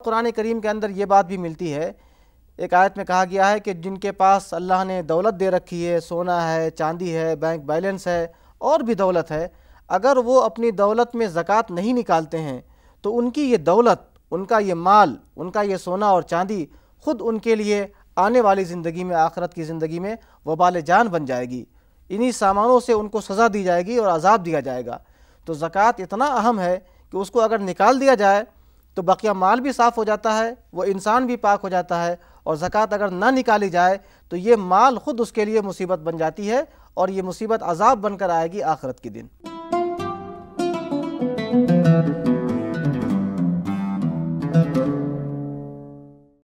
कुरान करीम के अंदर ये बात भी मिलती है, एक आयत में कहा गया है कि जिनके पास अल्लाह ने दौलत दे रखी है, सोना है, चांदी है, बैंक बैलेंस है और भी दौलत है, अगर वो अपनी दौलत में ज़कात नहीं निकालते हैं तो उनकी ये दौलत, उनका ये माल, उनका ये सोना और चांदी ख़ुद उनके लिए आने वाली ज़िंदगी में, आखिरत की ज़िंदगी में वबाल जान बन जाएगी। इन्हीं सामानों से उनको सज़ा दी जाएगी और अज़ाब दिया जाएगा। तो ज़कात इतना अहम है कि उसको अगर निकाल दिया जाए तो बकिया माल भी साफ़ हो जाता है, वो इंसान भी पाक हो जाता है। और ज़कात अगर ना निकाली जाए तो ये माल ख़ुद उसके लिए मुसीबत बन जाती है और ये मुसीबत अज़ाब बनकर आएगी आखिरत के दिन।